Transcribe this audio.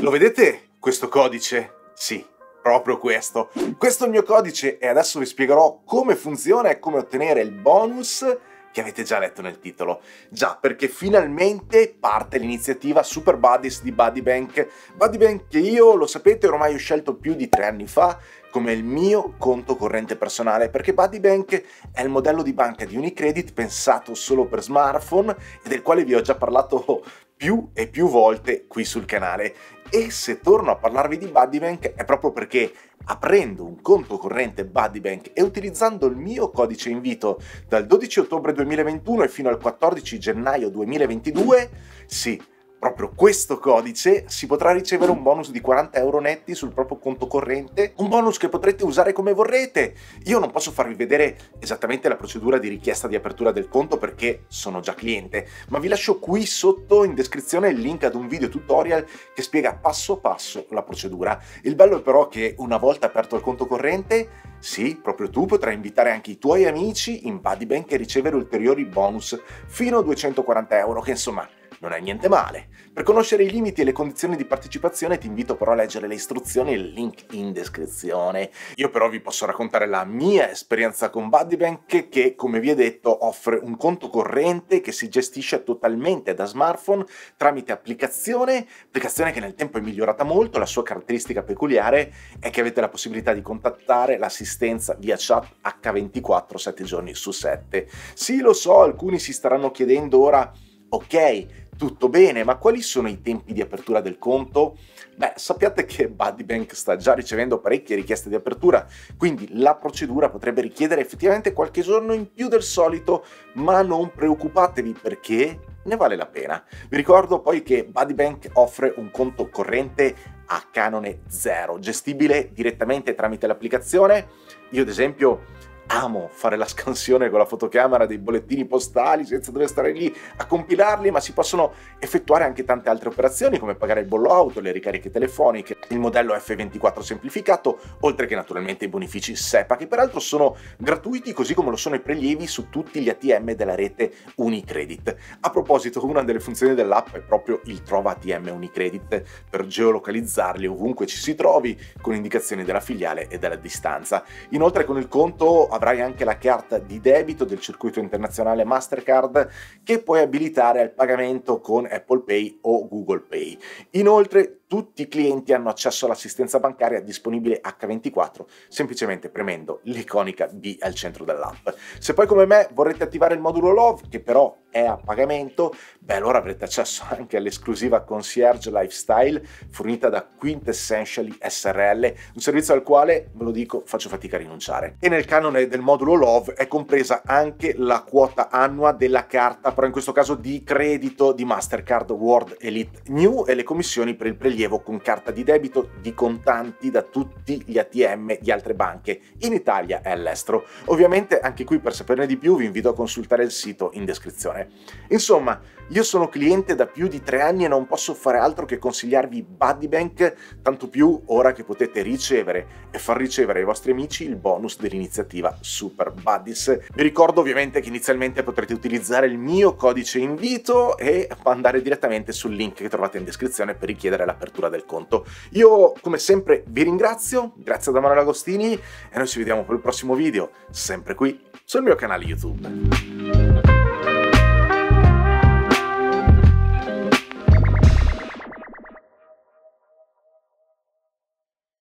Lo vedete questo codice? Sì, proprio questo. Questo è il mio codice e adesso vi spiegherò come funziona e come ottenere il bonus che avete già letto nel titolo. Già, perché finalmente parte l'iniziativa Super Buddies di Buddybank. Buddybank che io, lo sapete, ormai ho scelto più di 3 anni fa come il mio conto corrente personale, perché Buddybank è il modello di banca di Unicredit pensato solo per smartphone e del quale vi ho già parlato più e più volte qui sul canale. E se torno a parlarvi di Buddybank è proprio perché aprendo un conto corrente Buddybank e utilizzando il mio codice invito dal 12 ottobre 2021 e fino al 14 gennaio 2022, sì, proprio questo codice, si potrà ricevere un bonus di 40 euro netti sul proprio conto corrente, un bonus che potrete usare come vorrete. Io non posso farvi vedere esattamente la procedura di richiesta di apertura del conto perché sono già cliente, ma vi lascio qui sotto in descrizione il link ad un video tutorial che spiega passo passo la procedura. Il bello è però che una volta aperto il conto corrente, sì, proprio tu potrai invitare anche i tuoi amici in Buddybank e ricevere ulteriori bonus fino a 240 euro, che insomma non è niente male. Per conoscere i limiti e le condizioni di partecipazione ti invito però a leggere le istruzioni e il link in descrizione. Io però vi posso raccontare la mia esperienza con Buddybank che, come vi ho detto, offre un conto corrente che si gestisce totalmente da smartphone tramite applicazione che nel tempo è migliorata molto. La sua caratteristica peculiare è che avete la possibilità di contattare l'assistenza via chat H24 7 giorni su 7. Sì, lo so, alcuni si staranno chiedendo ora: ok, tutto bene, ma quali sono i tempi di apertura del conto? Beh, sappiate che Buddybank sta già ricevendo parecchie richieste di apertura, quindi la procedura potrebbe richiedere effettivamente qualche giorno in più del solito, ma non preoccupatevi perché ne vale la pena. Vi ricordo poi che Buddybank offre un conto corrente a canone zero, gestibile direttamente tramite l'applicazione. Io ad esempio amo fare la scansione con la fotocamera dei bollettini postali senza dover stare lì a compilarli, ma si possono effettuare anche tante altre operazioni come pagare il bollo auto, le ricariche telefoniche, il modello F24 semplificato, oltre che naturalmente i bonifici SEPA, che peraltro sono gratuiti, così come lo sono i prelievi su tutti gli ATM della rete Unicredit. A proposito, una delle funzioni dell'app è proprio il Trova ATM Unicredit, per geolocalizzarli ovunque ci si trovi con indicazioni della filiale e della distanza. Inoltre con il conto avrai anche la carta di debito del circuito internazionale Mastercard che puoi abilitare al pagamento con Apple Pay o Google Pay. Inoltre tutti i clienti hanno accesso all'assistenza bancaria disponibile H24 semplicemente premendo l'iconica B al centro dell'app. Se poi come me vorrete attivare il modulo Love, che però è a pagamento, beh allora avrete accesso anche all'esclusiva Concierge Lifestyle fornita da Quintessentially SRL, un servizio al quale, ve lo dico, faccio fatica a rinunciare. E nel canone del modulo Love è compresa anche la quota annua della carta, però in questo caso di credito di Mastercard World Elite New e le commissioni per il prelievo con carta di debito di contanti da tutti gli ATM di altre banche in Italia e all'estero. Ovviamente anche qui, per saperne di più, vi invito a consultare il sito in descrizione. Insomma, io sono cliente da più di 3 anni e non posso fare altro che consigliarvi Buddybank, tanto più ora che potete ricevere e far ricevere ai vostri amici il bonus dell'iniziativa Super Buddies. Vi ricordo ovviamente che inizialmente potrete utilizzare il mio codice invito e andare direttamente sul link che trovate in descrizione per richiedere l'apertura del conto. Io come sempre vi ringrazio, grazie da Manuel Agostini e noi ci vediamo per il prossimo video, sempre qui sul mio canale YouTube.